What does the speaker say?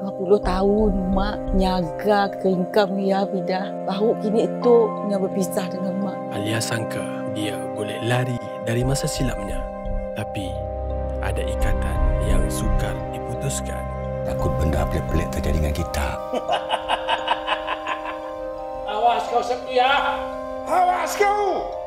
20 tahun Mak nyaga keingkam ya bidah. Baru kini itu nya berpisah dengan Mak. Alia sangka dia boleh lari dari masa silapnya. Tapi ada ikatan yang sukar diputuskan. Takut benda pelik-pelik terjadi dengan kita. Awas kau Setia! Awas kau!